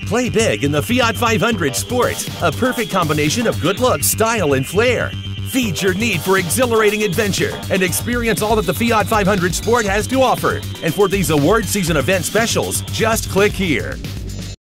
Play big in the Fiat 500 Sport, a perfect combination of good looks, style, and flair. Feed your need for exhilarating adventure and experience all that the Fiat 500 Sport has to offer. And for these award season event specials, just click here.